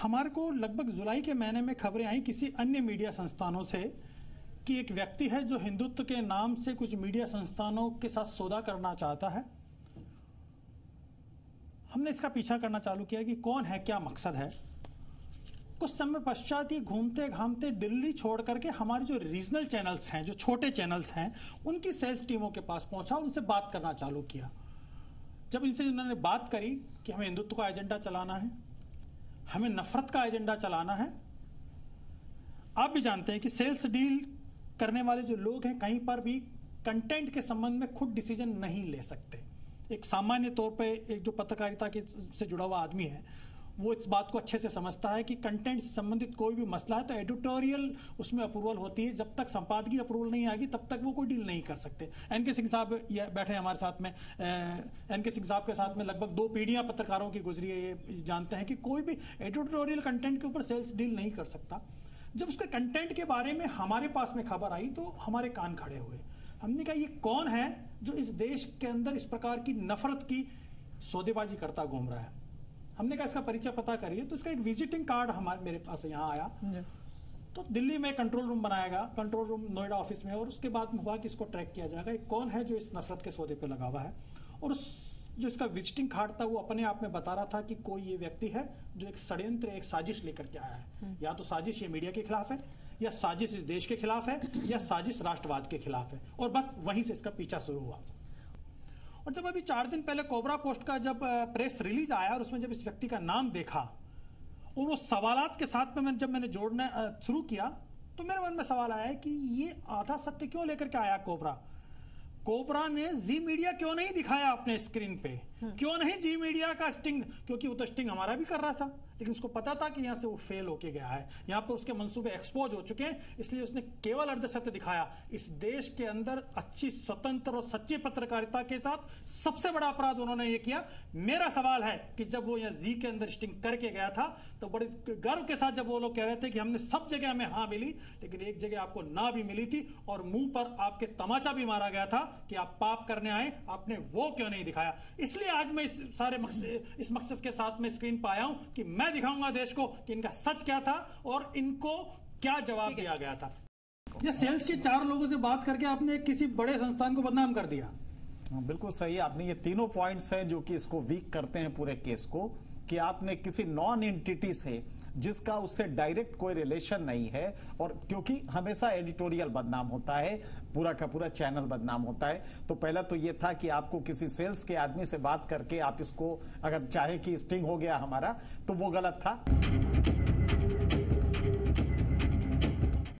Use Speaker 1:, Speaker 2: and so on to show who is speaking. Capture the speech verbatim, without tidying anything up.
Speaker 1: हमारे को लगभग जुलाई के महीने में खबरें आई किसी अन्य मीडिया संस्थानों से कि एक व्यक्ति है जो हिंदुत्व के नाम से कुछ मीडिया संस्थानों के साथ सौदा करना चाहता है। हमने इसका पीछा करना चालू किया कि कौन है, क्या मकसद है। कुछ समय पश्चात ही घूमते घामते दिल्ली छोड़ करके हमारे जो रीजनल चैनल्स हैं, जो छोटे चैनल्स हैं, उनकी सेल्स टीमों के पास पहुंचा, उनसे बात करना चालू किया। जब इनसे उन्होंने बात करी कि हमें हिंदुत्व का एजेंडा चलाना है, हमें नफरत का एजेंडा चलाना है। आप भी जानते हैं कि सेल्स डील करने वाले जो लोग हैं कहीं पर भी कंटेंट के संबंध में खुद डिसीजन नहीं ले सकते। एक सामान्य तौर पे एक जो पत्रकारिता के से जुड़ा हुआ आदमी है वो इस बात को अच्छे से समझता है कि कंटेंट से संबंधित कोई भी मसला है तो एडिटोरियल उसमें अप्रूवल होती है। जब तक संपादकीय अप्रूवल नहीं आएगी तब तक वो कोई डील नहीं कर सकते। एन के सिंह साहब ये बैठे हमारे साथ में, एन के सिंह साहब के साथ में लगभग दो पीढ़ियां पत्रकारों की गुजरी है। ये जानते हैं कि कोई भी एडिटोरियल कंटेंट के ऊपर सेल्स डील नहीं कर सकता। जब उसके कंटेंट के बारे में हमारे पास में खबर आई तो हमारे कान खड़े हुए। हमने कहा ये कौन है जो इस देश के अंदर इस प्रकार की नफरत की सौदेबाजी करता घूम रहा है। हमने कहा इसका परिचय पता करिए। तो इसका एक विजिटिंग कार्ड हमारे मेरे पास यहाँ आया। तो दिल्ली में कंट्रोल रूम बनाएगा, कंट्रोल रूम नोएडा ऑफिस में, और उसके बाद में हुआ कि इसको ट्रैक किया जाएगा एक कौन है जो इस नफरत के सौदे पे लगा हुआ है। और उस जो इसका विजिटिंग कार्ड था वो अपने आप में बता रहा था कि कोई ये व्यक्ति है जो एक षड्यंत्र, एक साजिश लेकर के आया है। या तो साजिश ये मीडिया के खिलाफ है, या साजिश इस देश के खिलाफ है, या साजिश राष्ट्रवाद के खिलाफ है। और बस वहीं से इसका पीछा शुरू हुआ। और जब अभी चार दिन पहले कोबरा पोस्ट का जब प्रेस रिलीज आया और उसमें जब इस व्यक्ति का नाम देखा और वो सवालात के साथ में जब मैंने जोड़ना शुरू किया तो मेरे मन में सवाल आया कि ये आधा सत्य क्यों लेकर के आया कोबरा। कोबरा ने जी मीडिया क्यों नहीं दिखाया अपने स्क्रीन पे, क्यों नहीं जी मीडिया का स्टिंग, क्योंकि वो तो स्टिंग हमारा भी कर रहा था लेकिन उसको पता था कि यहां से वो फेल होके गया है, यहां पर उसके मंसूबे एक्सपोज हो चुके हैं, इसलिए उसने केवल अर्धसत्य दिखाया। इस देश के अंदर अच्छी स्वतंत्र और सच्ची पत्रकारिता के साथ सबसे बड़ा अपराध उन्होंने ये किया। मेरा सवाल है कि जब वो यहाँ जी के अंदर स्टिंग करके गया था तो बड़े गर्व के साथ जब वो लोग कह रहे थे कि हमने सब जगह हमें हाँ मिली, लेकिन एक जगह आपको ना भी मिली थी और मुंह पर आपके तमाचा भी मारा गया था कि आप पाप करने आए, आपने वो क्यों नहीं दिखाया। इसलिए आज मैं इस सारे मकसद इस मकसद के साथ में स्क्रीन पर आया हूं कि मैं दिखाऊंगा देश को कि इनका सच क्या था और इनको क्या जवाब दिया गया था। ये सेल्स के चार लोगों से बात करके आपने किसी बड़े संस्थान को बदनाम कर दिया।
Speaker 2: बिल्कुल सही, आपने ये तीनों पॉइंट्स हैं जो कि इसको वीक करते हैं पूरे केस को, कि आपने किसी नॉन एंटिटी से जिसका उससे डायरेक्ट कोई रिलेशन नहीं है, और क्योंकि हमेशा एडिटोरियल बदनाम होता है, पूरा का पूरा चैनल बदनाम होता है। तो पहला तो ये था कि आपको किसी सेल्स के आदमी से बात करके आप इसको अगर चाहे कि स्टिंग हो गया हमारा, तो वो गलत था।